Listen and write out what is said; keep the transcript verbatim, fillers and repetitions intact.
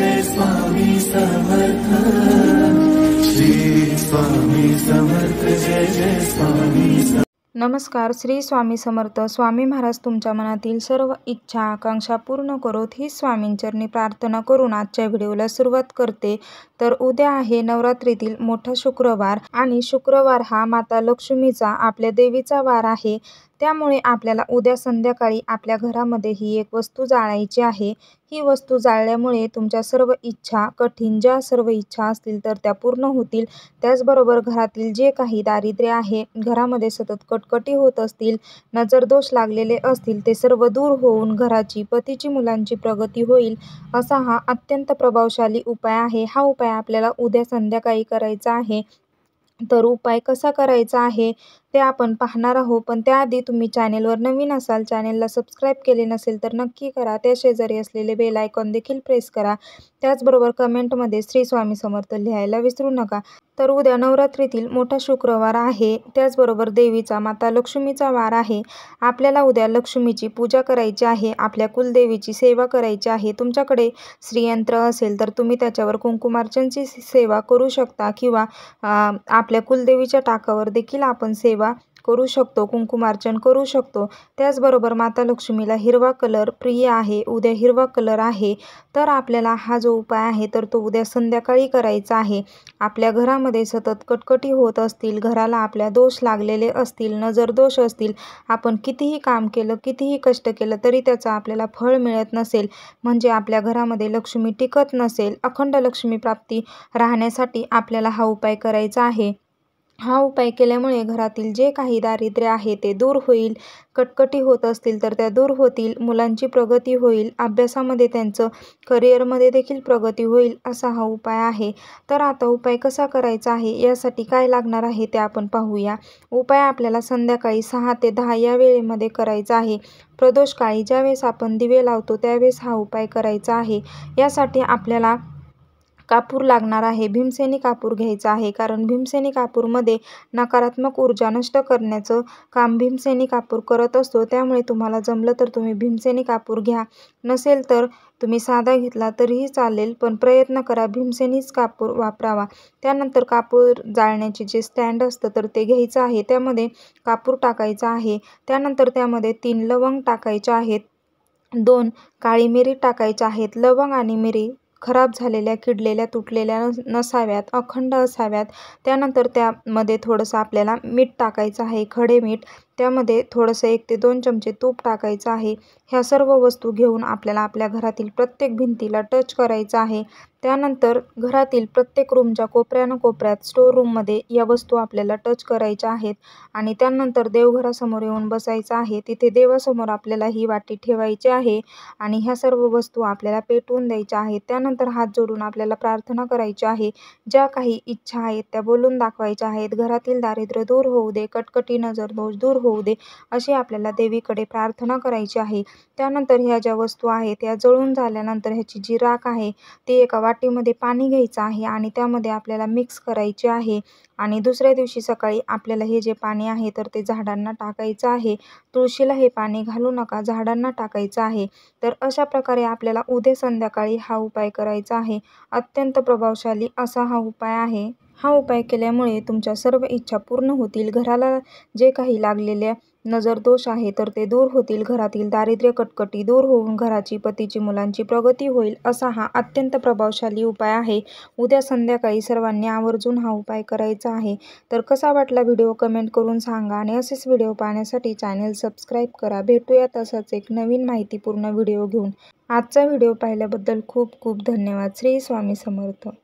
जय स्वामी समर्थ। श्री स्वामी समर्थ जय जय स्वामी समर्थ। नमस्कार, श्री स्वामी समर्थ। स्वामी महाराज तुमच्या मनातील सर्व इच्छा आकांक्षा पूर्ण करोत ही स्वामींचरणी प्रार्थना करून आजच्या व्हिडिओला सुरुवात करते। तर उद्या आहे नवरात्रीतील मोठा शुक्रवार आणि शुक्रवार हा माता लक्ष्मीचा आपल्या देवीचा वार आहे। त्यामुळे आपल्याला उद्या संध्याकाळी आपल्या घरामध्ये ही एक वस्तू जाळायची आहे। ही वस्तू जाळल्यामुळे तुमच्या सर्व इच्छा, कठीण ज्या सर्व इच्छा असतील तर त्या पूर्ण होतील। त्याचबरोबर घरातील जे काही दारिद्र्य आहे, घरामध्ये सतत कटकटी होत असतील, नजरदोष लागलेले असतील, ते सर्व दूर होऊन घराची, पतीची, मुलांची प्रगती होईल असा हा अत्यंत प्रभावशाली उपाय आहे। हा उपाय आपल्याला उद्या संध्याकाळी करायचा आहे। तर उपाय कसा करायचा आहे ते आपण पाहणार आहोत। पण त्याआधी तुम्ही चॅनेलवर नवीन असाल, चॅनेलला सबस्क्राईब केले नसेल तर नक्की करा। त्या शेजारी असलेले बेल आयकॉन देखील प्रेस करा। त्याचबरोबर कमेंटमध्ये श्री स्वामी समर्थ लिहायला विसरू नका। तर उद्या नवरात्रीतील मोठा शुक्रवार आहे, त्याचबरोबर देवीचा माता लक्ष्मीचा वार आहे। आपल्याला उद्या लक्ष्मीची पूजा करायची आहे, आपल्या कुलदेवीची सेवा करायची आहे। तुमच्याकडे श्रीयंत्र असेल तर तुम्ही त्याच्यावर कुंकुमार्चनची सेवा करू शकता किंवा आपल्या कुलदेवीच्या टाकावर देखील आपण सेवा करू शकतो, कुंकुमार्चन करू शकतो। त्याचबरोबर माता लक्ष्मीला हिरवा कलर प्रिय आहे, उद्या हिरवा कलर आहे। तर आपल्याला हा जो उपाय आहे तर तो उद्या संध्याकाळी करायचा आहे। आपल्या घरामध्ये सतत कटकटी होत असतील, घराला आपल्या दोष लागलेले असतील, नजर दोष असतील, आपण कितीही काम केलं, कितीही कष्ट केलं तरी त्याचा आपल्याला फळ मिळत नसेल, म्हणजे आपल्या घरामध्ये लक्ष्मी टिकत नसेल, अखंड लक्ष्मी प्राप्ती राहण्यासाठी आपल्याला हा उपाय करायचा आहे। हा उपाय केल्यामुळे घरातील जे काही दारिद्र्य आहे ते दूर होईल, कटकटी होत असतील तर त्या दूर होतील, मुलांची प्रगती होईल, अभ्यासामध्ये त्यांचं करिअरमध्ये देखील प्रगती होईल असा हा उपाय आहे। तर आता उपाय कसा करायचा आहे, यासाठी काय लागणार आहे ते आपण पाहूया। उपाय आपल्याला संध्याकाळी सहा ते दहा या वेळेमध्ये करायचा आहे। प्रदोष काळी ज्यावेळेस आपण दिवे लावतो त्यावेळेस हा उपाय करायचा आहे। यासाठी आपल्याला कापूर लागणार आहे, भीमसेनी कापूर घ्यायचा आहे, कारण भीमसेनी कापूरमध्ये नकारात्मक ऊर्जा नष्ट करण्याचं काम भीमसेनी कापूर करत असतो। त्यामुळे तुम्हाला जमलं तर तुम्ही भीमसेनी कापूर घ्या, नसेल तर तुम्ही साधा घेतला तरीही चालेल, पण प्रयत्न करा भीमसेनीच कापूर वापरावा। त्यानंतर कापूर जाळण्याचे जे स्टँड असतं तर ते घ्यायचं आहे, त्यामध्ये कापूर टाकायचा आहे। त्यानंतर त्यामध्ये तीन लवंग टाकायच्या आहेत, दोन काळी मिरी टाकायच्या आहेत। लवंग आणि मिरी खराब झालेल्या, किडलेल्या, तुटलेल्या नसाव्यात, अखंड असाव्यात। त्यानंतर त्यामध्ये थोडंसं आपल्याला मीठ टाकायचं आहे, खडे मीठ। त्यामध्ये थोडंसं एक ते दोन चमचे तूप टाकायचं आहे। ह्या सर्व वस्तू घेऊन आपल्याला आपल्या घरातील प्रत्येक भिंतीला टच करायचं आहे। त्यानंतर घरातील प्रत्येक रूमच्या कोपऱ्यानं कोपऱ्यात, स्टोर रूममध्ये या वस्तू आपल्याला टच करायच्या आहेत आणि त्यानंतर देवघरासमोर येऊन बसायचं आहे। तिथे देवासमोर आपल्याला ही वाटी ठेवायची आहे आणि ह्या सर्व वस्तू आपल्याला पेटवून द्यायच्या आहेत। त्यानंतर हात जोडून आपल्याला प्रार्थना करायची आहे, ज्या काही इच्छा आहेत त्या बोलून दाखवायच्या आहेत। घरातील दारिद्र्य दूर होऊ दे, कटकटी, नजरदोष दूर होऊ दे, अशी आपल्याला देवीकडे प्रार्थना करायची आहे। त्यानंतर ह्या ज्या वस्तू आहेत त्या जळून झाल्यानंतर ह्याची जी राख आहे ती एका वाटीमध्ये पाणी घ्यायचं आहे आणि त्यामध्ये आपल्याला मिक्स करायची आहे आणि दुसऱ्या दिवशी सकाळी आपल्याला हे जे पाणी आहे तर ते झाडांना टाकायचं आहे। तुळशीला हे पाणी घालू नका, झाडांना टाकायचं आहे। तर अशा प्रकारे आपल्याला उद्या संध्याकाळी हा उपाय करायचा आहे। अत्यंत प्रभावशाली असा हा उपाय आहे। हा उपाय केल्यामुळे तुमच्या सर्व इच्छा पूर्ण होतील, घराला जे काही लागलेल्या नजरदोष आहे तर ते दूर होतील, घरातील दारिद्र्य, कटकटी दूर होऊन घराची, पतीची, मुलांची प्रगती होईल असा हा अत्यंत प्रभावशाली उपाय आहे। उद्या संध्याकाळी सर्वांनी आवर्जून हा उपाय करायचा आहे। तर कसा वाटला व्हिडिओ कमेंट करून सांगा आणि असेच व्हिडिओ पाहण्यासाठी चॅनेल सबस्क्राईब करा। भेटूया तसाच एक नवीन माहितीपूर्ण व्हिडिओ घेऊन। आजचा व्हिडिओ पाहिल्याबद्दल खूप खूप धन्यवाद। श्री स्वामी समर्थ।